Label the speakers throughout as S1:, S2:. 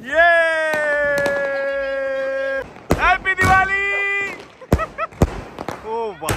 S1: ये हैप्पी दिवाली। ओ वाह।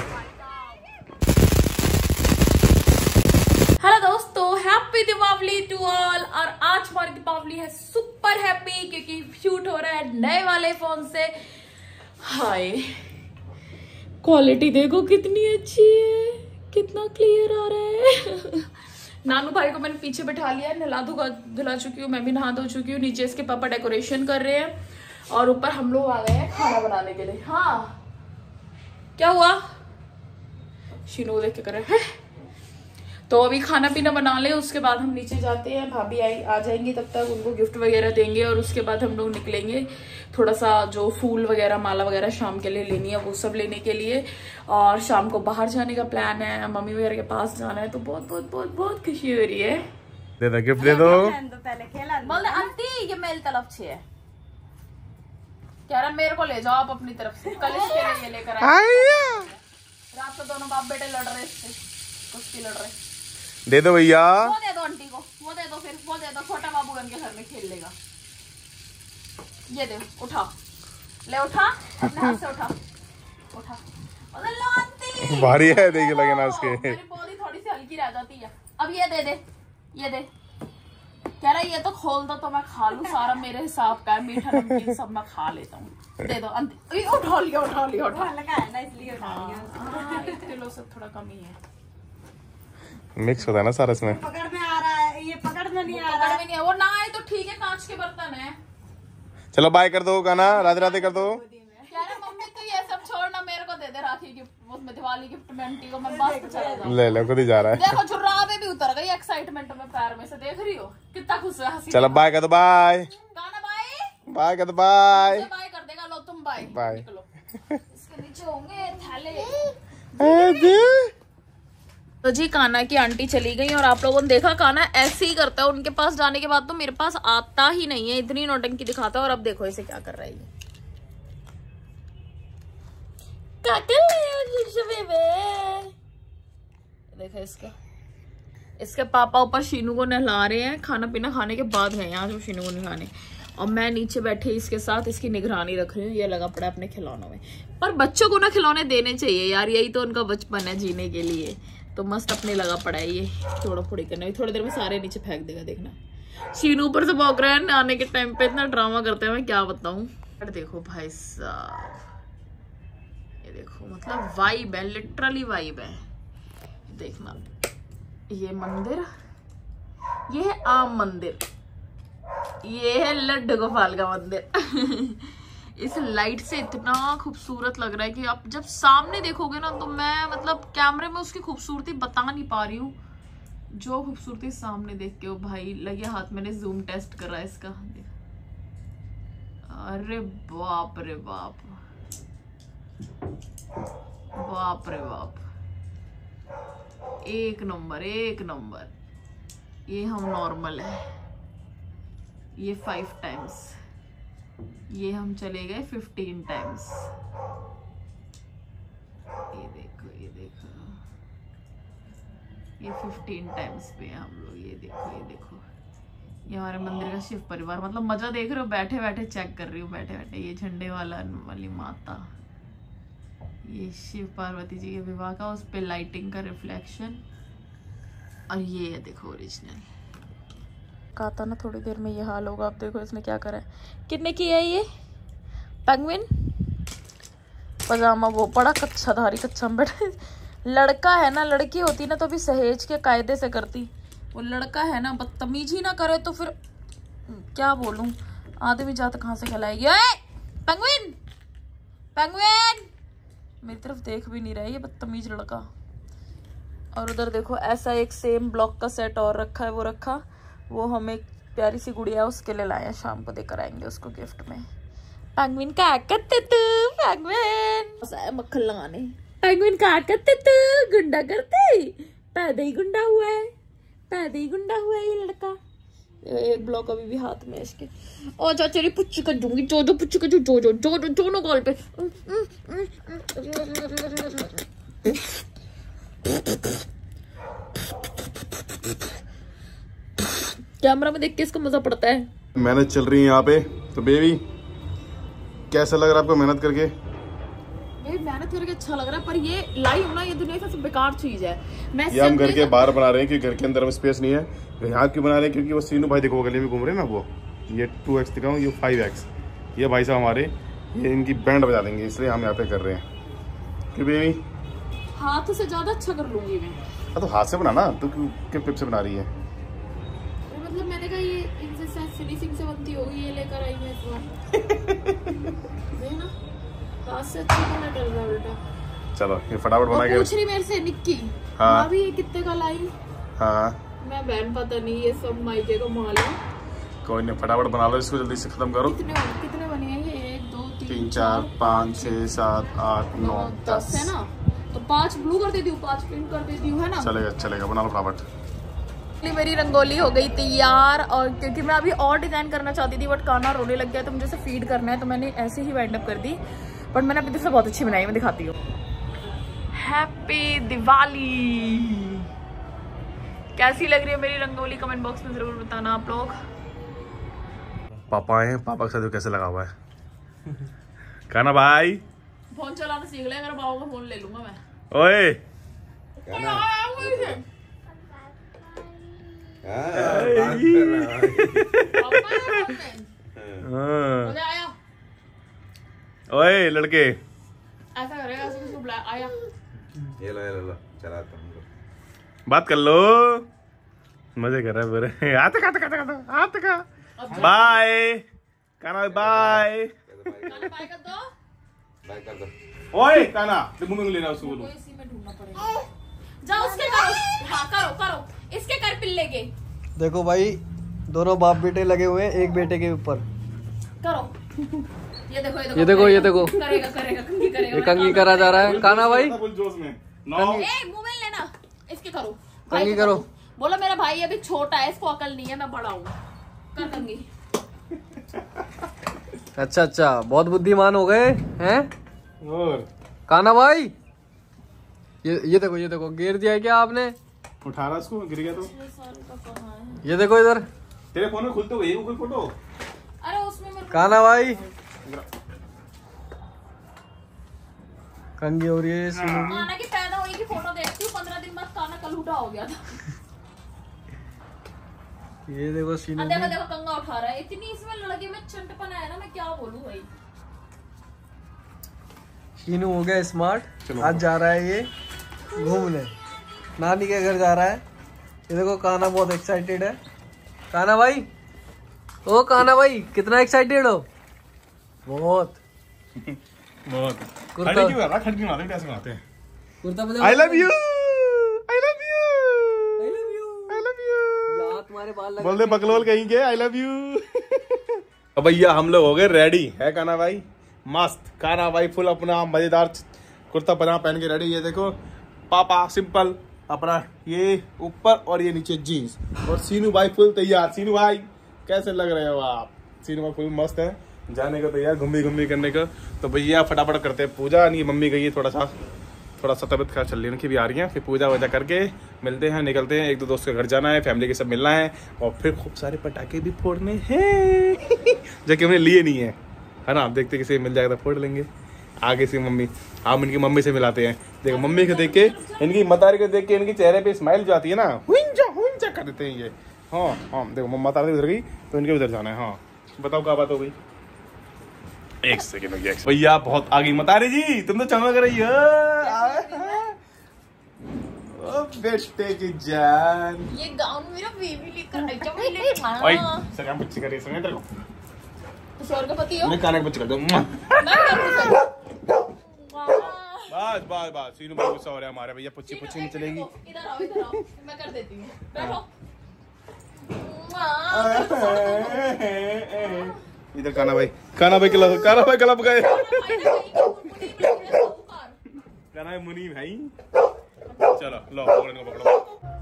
S2: हेलो दोस्तों, हैप्पी दिवाली टू ऑल। और आज हमारी दीपावली है सुपर हैप्पी क्योंकि शूट हो रहा है नए वाले फोन से। हाय, क्वालिटी देखो कितनी अच्छी है, कितना क्लियर आ रहा है। नानू भाई को मैंने पीछे बैठा लिया, नहला धुला चुकी हूँ, मैं भी नहा धो चुकी हूँ। नीचे इसके पापा डेकोरेशन कर रहे हैं और ऊपर हम लोग आ गए हैं खाना बनाने के लिए। हाँ, क्या हुआ? शीनू देख के कर रहे हैं। तो अभी खाना पीना बना ले, उसके बाद हम नीचे जाते हैं। भाभी आ जाएंगी, तब तक उनको गिफ्ट वगैरह देंगे और उसके बाद हम लोग निकलेंगे। थोड़ा सा जो फूल वगैरह, माला वगैरह शाम के लिए लेनी है, वो सब लेने के लिए। और शाम को बाहर जाने का प्लान है, मम्मी वगैरह के पास जाना है। तो बहुत बहुत बहुत बहुत खुशी हो रही है।
S1: दे दो गिफ्ट, दे दो।
S2: बोल आंटी, ये मेरी तरफ से है। कह रहा मेरे को ले जाओ आप अपनी तरफ से। कल इसके लिए ये लेकर आए। रात को दोनों बाप बेटे लड़ रहे थे, कुश्ती लड़ रहे।
S1: दे दो भैया।
S2: वो दे दो आंटी को, वो दे दो, फिर वो दे दो। छोटा बाबू गन के घर में खेल लेगा। ये दे, उठा ले, उठा अपने हाथ से, उठा उठा। लो आंटी,
S1: भारी है, देखिए लगे ना उसके।
S2: मेरी बॉडी थोड़ी सी हल्की रह जाती है। अब ये दे दे, ये दे। कह रहा ये तो खोल दो तो मैं खा लूं, सारा मेरे हिसाब का है, मीठा नमकीन सब मैं खा लेता हूँ। दे दो आंटी। उठा लिया, उठा लिया, उठा लगा है ना, इसलिए उठा लिया। 1 किलो से थोड़ा कम ही है।
S1: मिक्स होता है ना सारा इसमें।
S3: पकड़ में आ रहा है, ये पकड़ में नहीं आ रहा है।
S2: पकड़ में नहीं है, वो ना आए तो ठीक है, कांच के बर्तन है।
S1: चलो बाय कर दो गाना, राधे राधे कर दो।
S2: कह रहे मम्मी तू ये सब छोड़ना, मेरे को दे दे राखी गिफ्ट, उसमें दिवाली गिफ्ट में आंटी को मैं मस्त चला जाऊं।
S1: ले लो, खुद ही जा रहा है।
S2: देखो जुर्राबे भी उतर गई एक्साइटमेंट में, पैर में से देख रही हो कितना खुश है। हंसी।
S1: चलो बाय कर दो, बाय
S2: गाना बाय,
S1: बाय कर दो, बाय
S2: बाय कर देगा। लो तुम बाय
S1: बाय।
S2: इसके नीचे होंगे थैले। तो जी काना की आंटी चली गई और आप लोगों ने देखा काना ऐसे ही करता है। उनके पास जाने के बाद तो मेरे पास आता ही नहीं है, इतनी नौटंकी दिखाता है। और अब देखो इसे क्या कर रहा है ये। देखो इसके पापा ऊपर शीनू को नहला रहे हैं। खाना पीना खाने के बाद गए यहाँ जो शीनू को नहलाने, और मैं नीचे बैठे इसके साथ इसकी निगरानी रख रही हूँ। ये लगा पड़ा अपने खिलौनों में। पर बच्चों को ना खिलौने देने चाहिए यार, यही तो उनका बचपन है जीने के लिए। तो मस्त अपने लगा पड़ा है ये थोड़ा फोड़ी करने। थोड़ी देर में सारे नीचे फेंक देगा, देखना। शीनू ऊपर से भौंक रहा है, आने के टाइम पे इतना ड्रामा करते हैं, मैं क्या बताऊं। देखो भाई साहब, ये देखो, मतलब वाइब है, लिटरली वाइब है। देखना, ये मंदिर, ये है आम मंदिर, ये है लड्डू गोपाल का मंदिर। इस लाइट से इतना खूबसूरत लग रहा है कि आप जब सामने देखोगे ना, तो मैं मतलब कैमरे में उसकी खूबसूरती बता नहीं पा रही हूँ। जो खूबसूरती सामने देख के, वो भाई लगे हाथ, मैंने जूम टेस्ट करा इसका। अरे बाप रे बाप, बाप रे बाप, एक नंबर, एक नंबर। ये हम नॉर्मल है, ये 5 टाइम्स, ये हम चले गए 15 टाइम्स। ये देखो, ये देखो, ये 15 टाइम्स पे हम लोग। ये देखो, ये देखो, ये हमारे मंदिर का शिव परिवार। मतलब मजा देख रहे हो, बैठे बैठे चेक कर रही हूँ, बैठे बैठे। ये झंडे वाली माता, ये शिव पार्वती जी के विवाह का, उस पे लाइटिंग का रिफ्लेक्शन। और ये है देखो ओरिजिनल। कहा था ना थोड़ी देर में ये हाल होगा। आप देखो इसने क्या करा है। कितने की है ये पेंगुइन? पजामा वो पड़ा कच्छाधारी, कच्छा में बैठे। लड़का है ना, लड़की होती ना तो भी सहेज के कायदे से करती। वो लड़का है ना, बदतमीजी ना करे तो फिर क्या बोलूं। आदमी जात कहाँ से खिलाएगी। पेंगुइन, पेंगुइन मेरी तरफ देख भी नहीं रहा है ये बदतमीज लड़का। और उधर देखो ऐसा एक सेम ब्लॉक का सेट और रखा है, वो रखा, वो हम एक प्यारी सी गुड़िया उसके लिए लाए हैं, शाम को देकर आएंगे उसको गिफ्ट में। पेंगुइन क्या करते तू, पेंगुइन मक्खन लगाने। पेंगुइन क्या करते तू, गुंडा करते, पैदा ही गुंडा हुआ है, पैदा ही गुंडा हुआ है ये लड़का। एक ब्लॉक अभी भी हाथ में इसके। और चाचरी पुच्ची कर दूंगी, जो पुच्ची कर, जो दोनों कॉल पे। कैमरा में देख के इसको मजा पड़ता है।
S1: मेहनत चल रही है यहाँ पे। तो बेबी कैसा लग रहा है आपको मेहनत करके?
S2: ये मेहनत करके अच्छा लग रहा है, पर ये लाई ना, ये दुनिया की सबसे बेकार चीज है। मैं
S1: ये हम घर के बाहर बना रहे हैं क्योंकि घर के अंदर हम स्पेस नहीं है। तो यहाँ क्यों बना रहे हैं? क्योंकि वो सीनू भाई देखो गली में घूम रहे हैं ना, वो ये 2x दिखाऊँ, ये 5x, ये भाई साहब हमारे, ये इनकी बैंड बजा देंगे, इसलिए हम यहाँ पे कर रहे हैं। क्यों बेबी?
S2: हाथ से ज्यादा अच्छा कर लूंगी मैं।
S1: तो हाथ से बनाना, तो क्यों टिप से बना रही है?
S2: मतलब मैंने कहा ये इनसे शायद फिनिशिंग से बनती होगी, ये लेकर आई है इस बार। देखना हाथ से अच्छा कलर डल रहा है बेटा।
S1: चलो ये फटाफट बना के
S2: पूछ रही मेरे से निक्की,
S1: हाँ
S2: अभी ये कितने का लाई?
S1: हाँ
S2: मैं बहन पता नहीं, ये सब मायके का माल है।
S1: कोई नहीं, फटाफट बना लो इसको, जल्दी से खत्म करो।
S2: कितने बने हैं ये? 1 2
S1: 3 4 5 6 7 8 9 10
S2: है ना? तो 5 ब्लू कर देती हूँ, 5 पिंक कर देती हूँ, है ना?
S1: चलेगा चलेगा, बना लो फटाफट।
S2: मेरी रंगोली हो गई तैयार, और क्योंकि मैं अभी और डिजाइन करना चाहती थी बट काना रोने लग गया, तो मुझे फीड करना है, तो मैंने ऐसे ही वाइंड अप कर दी। बट मैंने अपनी तरफ से बहुत अच्छी बनाई, मैं दिखाती हूँ। हैप्पी दिवाली। कैसी लग रही है मेरी रंगोली? कमेंट बॉक्स में जरूर बताना आप लोग।
S1: पापा है, पापा के साथ कैसे लगा हुआ है काना भाई?
S2: फोन चलाना सीख ले, अगर बाबा का फोन ले लूंगा मैं।
S1: ओए ओए लड़के,
S2: ऐसा करेगा, ऐसे किसको बुलाया? आया
S4: ये लो चलाता हूँ।
S1: बात कर लो, मजे कर रहा है पूरे। आते का बाय काना, बाय
S2: बाय कर दो।
S4: बाय कर दो।
S1: ओए काना, मुंह में लेना उसको, बोलो
S2: इसी में ढूंढना पड़ेगा। जाओ उसके करो, हाँ करो इसके कर पिल्ले के।
S5: देखो भाई, दोनों बाप बेटे लगे हुए हैं एक बेटे के ऊपर।
S2: करो ये देखो
S5: ये देखो
S2: करेगा कंघी करेगा।
S5: ये कंघी करा जा रहा है। काना भाई
S1: जोश में
S2: मुंह में लेना, इसके करो
S5: कंघी करो।
S2: बोलो मेरा भाई अभी छोटा है, इसको अकल नहीं है, मैं बड़ा हूँ। कर कंघी।
S5: अच्छा बहुत बुद्धिमान हो गए हैं
S1: और
S5: काना भाई। ये देखो गिर दिया क्या आपने?
S1: उठा रहा इसको, गिर गया तो।
S5: ये देखो इधर,
S1: तेरे फोन में खुलते हुए कोई फोटो।
S2: अरे उसमें मेरे
S5: काना भाई कंघी हो रही है
S2: काना की पैदा हुई की फोटो देखती हूँ, 15 दिन बाद काना कलूटा हो गया था।
S5: ये देखो सीनू,
S2: देखो कंगा उठा रहा है। इतनी इसमें लड़के में चंटपन है ना, मैं क्या बोलूं भाई।
S5: सीनू हो गया स्मार्ट। आज जा रहा है ये घूमने, नानी के घर जा रहा है। ये देखो काना बहुत एक्साइटेड है। काना भाई, ओ काना भाई कितना एक्साइटेड हो? बहुत
S1: बहुत
S5: कुर्ता
S1: खड़ी क्यों कर रहा? खड़ी क्यों बनाते हैं? कैसे बनाते हैं?
S5: कुर्ता पजामा।
S1: I love you, I love you,
S5: I love you।
S1: I love you।
S5: यार तुम्हारे बाल लगे।
S1: बोल दे बकलोल कहीं के, I love you। अब भैया हम लोग हो गए रेडी है काना भाई, मस्त। काना भाई फुल अपना मजेदार कुर्ता पजामा पहन के रेडी। ये देखो पापा सिंपल अपना ये ऊपर और ये नीचे जीन्स, और सीनू भाई फुल तैयार। सीनू भाई कैसे लग रहे हो आप? सीनू भाई फुल मस्त है, जाने को तैयार घूमी करने का। तो भैया फटाफट करते हैं पूजा। नहीं मम्मी गई है थोड़ा सा तबियत खराब चल रही है उनकी, भी आ रही है। फिर पूजा वूजा करके मिलते हैं, निकलते हैं। 1-2 दोस्त के घर जाना है, फैमिली के सब मिलना है, और फिर खूब सारे पटाखे भी फोड़ने हैं जो कि हमने लिए नहीं है ना। देखते किसी मिल जाएगा तो फोड़ लेंगे। आगे से मम्मी, हम इनकी मम्मी से मिलाते हैं। देखो मम्मी को देख के, इनकी मतारी को देख के इनके चेहरे पे स्माइल जो आती है ना, हुंजा कर देते हैं ये। हाँ देखो मम्मा तारी उधर गई तो इनके उधर जाना है। हाँ बताओ क्या बात हो गई? एक सेकेंड हो गया भैया, बहुत आगे मतारी जी, तुम तो चमक रही हो। ओ बेटे की जान,
S2: ये गाउन मेरा बेबी लेकर आई था।
S1: ओए सगाम बच्ची कर रही है, सुनिए तेरे को
S2: किशोर का पति हो,
S1: मैं काने का बच्ची कर दूं।
S2: मैं कर दूं।
S1: बस सीनू बहुत गुस्सा हो रहा है हमारे भैया। पुच्ची नहीं चलेगी।
S2: इधर आओ, मैं कर देती हूँ, बैठो।
S1: इधर काना भाई क्लब गए। काना भाई मुनीम भाई, चलो लो पकड़ो।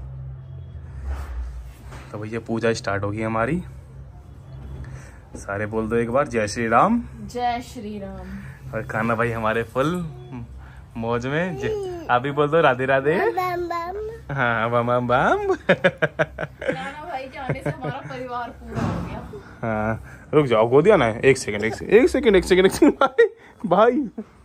S1: तो भैया पूजा स्टार्ट होगी हमारी। सारे बोल दो एक बार, जय श्री राम।
S2: जय श्री राम।
S1: और काना भाई हमारे फुल मौज में। अभी बोल दो राधे राधे। हाँ बम बम बम।
S2: काना भाई के आने से हमारा परिवार पूरा हो गया।
S1: हाँ रुक जाओ, गोदिया ना, एक सेकंड भाई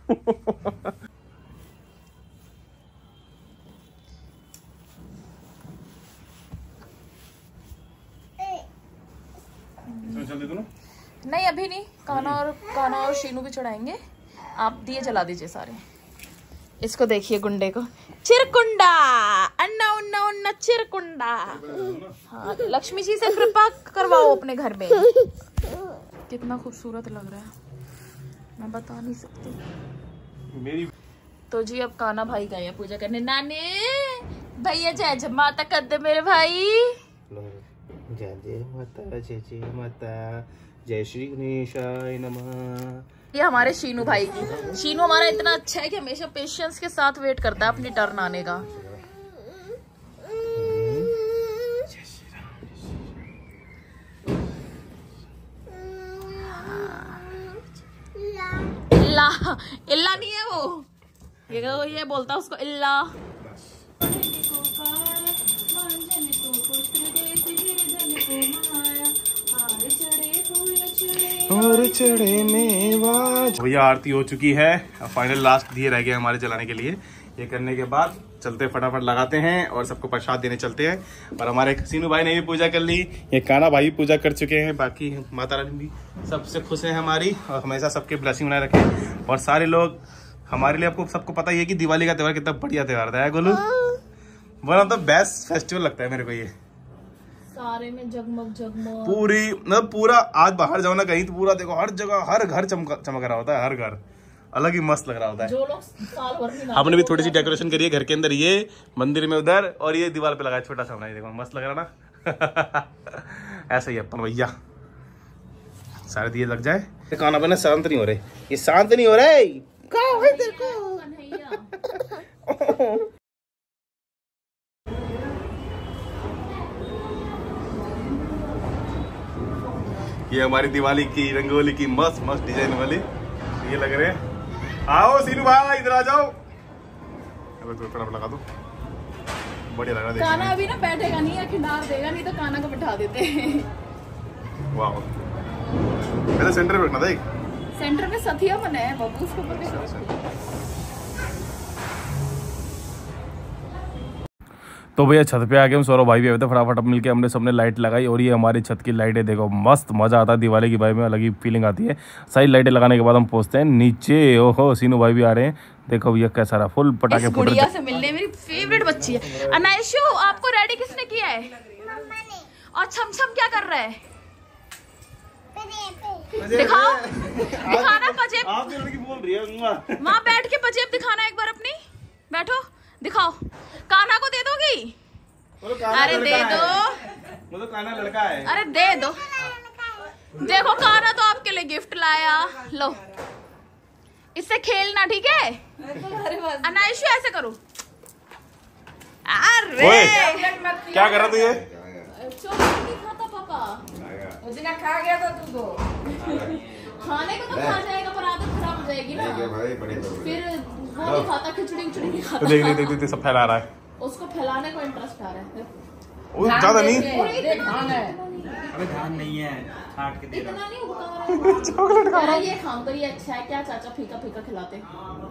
S2: नहीं अभी नहीं, काना और शीनू भी चढ़ाएंगे। आप दिए जला दीजिए सारे। इसको देखिए गुंडे को, चिरकुंडा अन्ना उन्ना उन्ना चिरकुंडा। हाँ लक्ष्मी जी से कृपा करवाओ अपने घर में। कितना खूबसूरत लग रहा है, मैं बता नहीं सकती मेरी। तो जी अब काना भाई गए हैं पूजा करने। नानी भैया जय जय माता कर दे मेरे भाई।
S1: जय जय माता, जय जय माता, जय श्री गणेशाय नमः।
S2: ये हमारे शीनू भाई की। शीनू हमारा इतना अच्छा है कि हमेशा पेशेंस के साथ वेट करता है अपनी टर्न आने का। इल्ला इल्ला नहीं है वो, ये बोलता उसको इल्ला।
S1: और चढ़े मेवाज। भैया आरती हो चुकी है, अब फाइनल लास्ट दिए रह गए हमारे जलाने के लिए। ये करने के बाद चलते फटाफट लगाते हैं और सबको प्रसाद देने चलते हैं। और हमारे सीनू भाई ने भी पूजा कर ली, ये काना भाई भी पूजा कर चुके हैं। बाकी माता रानी भी सबसे खुश है हमारी, और हमेशा सबके ब्लेसिंग बनाए रखें। और सारे लोग हमारे लिए, आपको सबको पता ही है कि दिवाली का त्योहार कितना बढ़िया त्योहार था Golu. One of the best festival लगता है मेरे को ये।
S2: सारे में जगमग जगमग
S1: पूरी मतलब पूरा, आज बाहर जाओ ना कहीं तो पूरा देखो हर जगह हर घर चमक रहा होता है, हर घर अलग ही मस्त लग रहा होता है।
S2: जो लोग साल भर में
S1: हमने भी थोड़ी सी डेकोरेशन करी है घर के अंदर, ये मंदिर में उधर, और ये दीवार पे लगाया छोटा सा बनाया, देखो मस्त लग रहा ना। ऐसा ही अपन भैया सारे दिए लग जाए। खाना बना शांत नहीं हो रहे, ये शांत नहीं हो रहे। ये हमारी दिवाली की रंगोली की मस्त मस्त डिजाइन वाली ये लग रहे हैं। आओ सीनू भाई इधर आ जाओ, फटाफट लगा दो, बढ़िया लग रहा है।
S2: काना अभी ना बैठेगा नहीं या खिंडार देगा, नहीं तो काना को बिठा देते हैं।
S1: वाह पहले सेंटर पे रखना था, एक
S2: सेंटर में सथिया बना है बाबू, उसको पता।
S1: तो भैया छत पे आके हम सौरभ भाई भी आए थे, फटाफट मिलके हमने सबने लाइट लगाई। और ये हमारी छत की लाइटें देखो, मस्त मजा आता है दिवाली की भाई में, अलग ही फीलिंग आती है। सारी लाइटें लगाने के बाद हम पहुंचते हैं नीचे। ओहो सीनू भाई भी आ रहे हैं, देखो भैया कैसा रहा, फुल पटाखे फुट रहे
S2: से मिलने मेरी फेवरेट बच्ची है। अनायशु आपको रेडी किसने किया है? और छम छम क्या कर रहा है? दिखाओ, दिखाना पजेब।
S1: आप तो लड़की बोल रही है,
S2: वहाँ बैठ के पजेब दिखाना एक बार अपनी, बैठो दिखाओ। काना को दे दोगी? अरे दे दो,
S1: वो तो काना लड़का है।
S2: अरे दे दो। देखो काना तो आपके लिए गिफ्ट लाया, लो इससे खेलना, ठीक है? अनायशु ऐसे करो। अरे
S1: क्या कर रहा तू ये?
S2: चॉकलेट नहीं खाता पापा,
S3: उस दिन खा गया था तू तो।
S2: खाने को तो खा जाएगा पर आदत खराब हो जाएगी ना, फिर वो नहीं खाता, खिचड़ी नहीं खाता।
S1: देख सब फैला रहा है,
S2: उसको फैलाने को इंटरेस्ट आ रहा है।
S1: वो ज्यादा नहीं,
S5: अबे ध्यान नहीं है, छाट के दे रहा
S2: इतना नहीं होता। चॉकलेट खा रहा है, ये खाम तो ये अच्छा है क्या चाचा, फीका फीका खिलाते।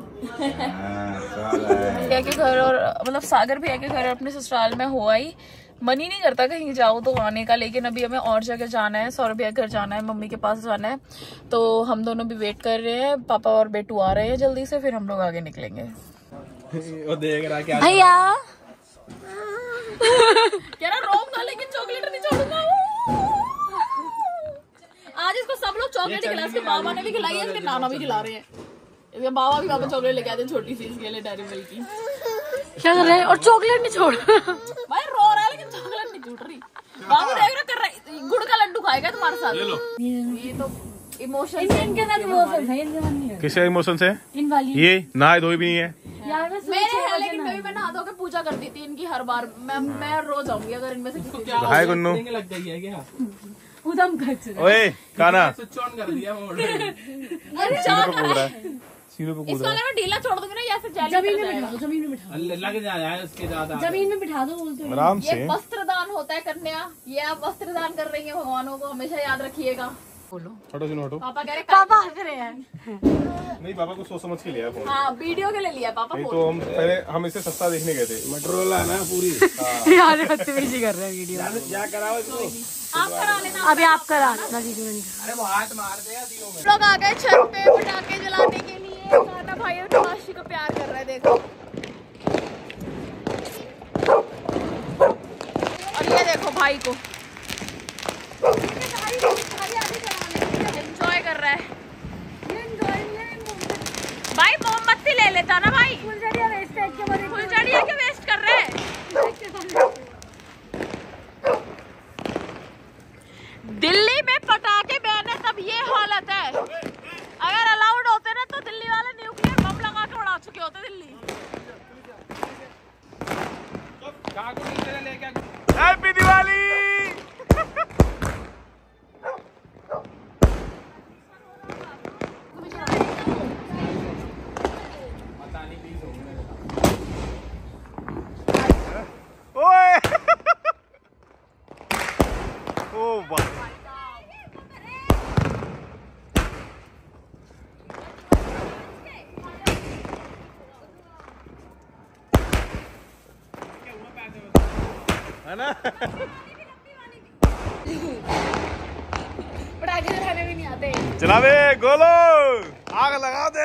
S2: भैया के घर और मतलब सागर भैया के घर अपने ससुराल में हुआ ही, मन ही नहीं करता कहीं जाओ तो आने का। लेकिन अभी हमें और जगह जाना है, सौरभ भैया घर जाना है, मम्मी के पास जाना है, तो हम दोनों भी वेट कर रहे हैं। पापा और बेटू आ रहे हैं जल्दी से, फिर हम लोग आगे निकलेंगे।
S5: वो देख रहा क्या
S2: भैया कह रहा रोऊंगा लेकिन चॉकलेट नहीं छोड़ूंगा। आज इसको सब लोग चॉकलेट खिला, इसके बाबा ने भी खिलाई है, इसके नाना भी खिला रहे हैं। इसके बाबा भी बाबा चॉकलेट लेके आते हैं छोटी सी इसके लिए, डेयरी मिल्क की। क्या कर रहे हैं? और चॉकलेट नहीं छोड़ भाई, रो रहा है लेकिन चॉकलेट नहीं छूट रही। बाबू देख रहा कर रहा है, गुड़ का लड्डू खाएगा तुम्हारे साथ। ले लो। ये तो इमोशन, इनके साथ इमोशन है।
S1: किसके इमोशन से? इन वाली। ये नहाए धोए भी नहीं है
S2: मेरे है, लेकिन मैं भी नहा धो के पूजा करती थी इनकी हर बार। मैं रोज आऊंगी अगर इनमें से किसी को।
S1: हाय गुन्नू,
S5: लग गई है क्या?
S3: उदम कर
S1: ओए काना
S5: स्विच ऑन कर दिया वो।
S2: अच्छा कर रहा है।
S1: सीनों पे कूद
S2: इसको
S1: रहा
S2: अगर मैं ढीला छोड़ दूंगी ना या फिर
S3: जमीन में बिठा दो, जमीन में बिठा
S6: लग जाए उसके ज्यादा।
S3: जमीन में बिठा दो बोलते
S1: है।
S3: हैं।
S1: आराम
S2: ये
S1: से।
S2: वस्त्रदान होता है कन्या, ये आप वस्त्रदान कर रही हैं भगवानों को, हमेशा याद रखिएगा। बोलो
S1: हटो सुनो हटो।
S2: पापा कह रहे
S3: पापा हंस रहे हैं।
S1: नहीं पापा को सोच समझ के लिया फोन।
S2: हाँ वीडियो के लिए लिया पापा
S1: नहीं
S2: फोन।
S1: तो हम पहले हम इसे सस्ता देखने गए थे।
S6: मेट्रोला ना पूरी।
S3: यार बदतमीजी कर रहे हैं वीडियो।
S6: क्या कराओ इसको?
S2: आप करा लेना।
S3: अभी आप करा लेना दीदी ने।
S6: अरे वो हाथ मार देगा दियो में।
S2: लोग आ गए छत पे पटाखे जलाने के लिए। काना भाई और तमाशी को प्यार कर रहा है, देखो। और ये देखो भाई को एंजॉय कर रहा है भाई। मोमबत्ती ले लेता ना भाई। फुलझड़िया क्यों वेस्ट कर रहे हैं? दिल्ली में पटाखे बैन है तब ये हालत है। अगर अलाउड होते ना तो दिल्ली वाले न्यूक्लियर बम लगा के उड़ा चुके होते दिल्ली।
S1: हैप्पी दिवाली। ओए ओ वाह है ना।
S2: पटाखे जलाने भी नहीं आते।
S1: चला दे गोलो, आग लगा दे।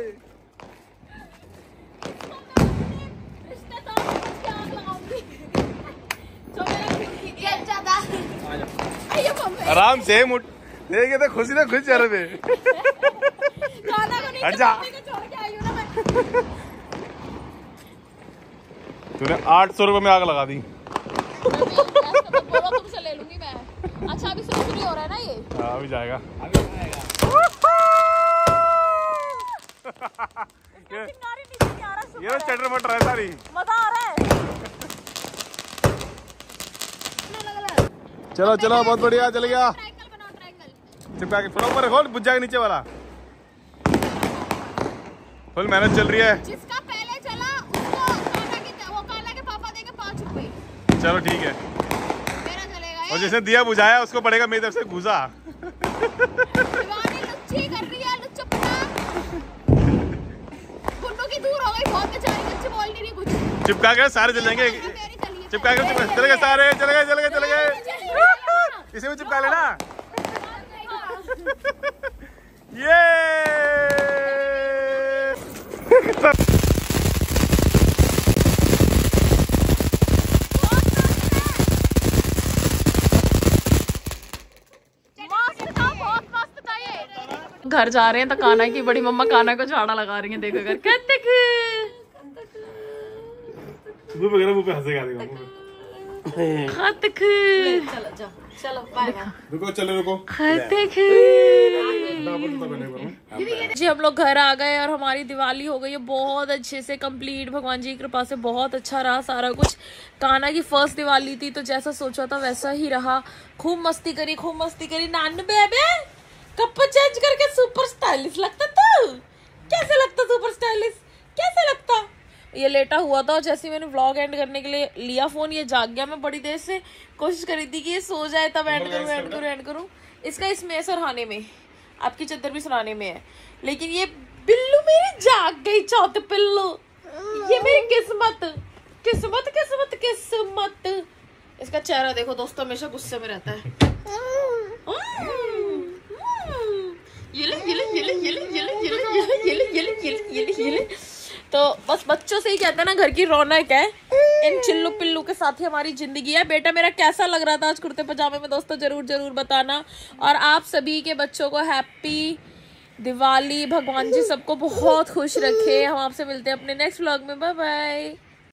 S1: आराम से मुठ लेके तो खुशी ना खुश जा रहे थे। हट जा। तूने 800 रुपए में आग लगा दी।
S2: तुमसे ले लूंगी मैं। अच्छा अभी शुरू हो रहा है ना ये।
S1: हाँ अभी जाएगा। ये चटर मटर है सारी।
S2: मजा आ रहा है।
S1: चलो चलो बहुत बढ़िया चल गया।
S2: ट्रायंगल बनाओ, ट्रायंगल।
S1: चिपका के थोड़ा ऊपर खोल, बुझ जाएगा नीचे वाला। फुल मेहनत चल रही है।
S2: जिसका पहले चला उसको काना के पापा देंगे 5 रुपए।
S1: चलो ठीक है।
S2: मेरा चलेगा
S1: और जिसने दिया बुझाया उसको पड़ेगा मेरी तरफ से घुसा।
S2: दीवानी लुच्ची कर रही है, लुच्चपना। गुड्डू की दूर हो गई बहुत, बेचारी बच्चे बोल नहीं रही कुछ।
S1: चिपका के सारे चल जाएंगे। चिपका के चले गए सारे, चले गए चले गए चले गए। इसे भी चिपका लेना। ये
S2: घर जा रहे हैं तो काना की बड़ी मम्मा काना को झाड़ा लगा रही है। देखो घर
S1: मुंह पे हंसेगा।
S2: चलो
S1: रुको चलो रुको।
S2: जी हम लोग घर आ गए और हमारी दिवाली हो गई है बहुत अच्छे से कंप्लीट। भगवान जी की कृपा से बहुत अच्छा रहा सारा कुछ। काना की फर्स्ट दिवाली थी तो जैसा सोचा था वैसा ही रहा। खूब मस्ती करी। नानू बेबे कपड़ा चेंज करके सुपर स्टाइलिश लगता था। कैसे लगता सुपर स्टाइलिश? कैसे लगता? ये लेटा हुआ था और जैसे मैंने व्लॉग एंड करने के लिए लिया फोन, ये जाग गया। मैं बड़ी देर से कोशिश करी थी कि ये सो जाए तब एंड करूं। इसका इसमें सरहाने में, आपकी चद्दर भी सराने में है, लेकिन ये बिल्लू मेरी जाग गई। चौथ पिल्लू, ये मेरी किस्मत। इसका चेहरा देखो दोस्तों, हमेशा गुस्से में रहता है। ये तो बस बच्चों से ही कहते हैं ना घर की रौनक है। इन चिल्लू पिल्लू के साथ ही हमारी जिंदगी है। बेटा मेरा कैसा लग रहा था आज कुर्ते पजामे में दोस्तों जरूर बताना। और आप सभी के बच्चों को हैप्पी दिवाली। भगवान जी सबको बहुत खुश रखे। हम आपसे मिलते हैं अपने नेक्स्ट व्लॉग में। Bye bye.